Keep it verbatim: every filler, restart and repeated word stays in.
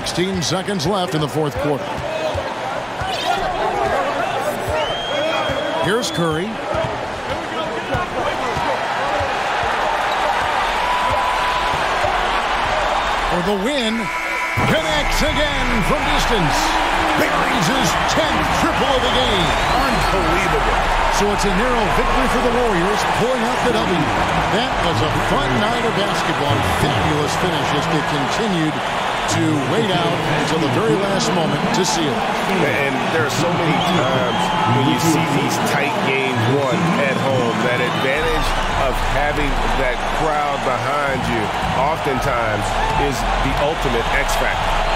sixteen seconds left in the fourth quarter. Here's Curry. For the win. Connects again from distance. Buries his tenth triple of the game. Unbelievable. So it's a narrow victory for the Warriors, pulling out the W. That was a fun night of basketball. Fabulous finish as they continued to wait out until the very last moment to see it. And there are so many times when you see these tight games won at home, that advantage of having that crowd behind you oftentimes is the ultimate X factor.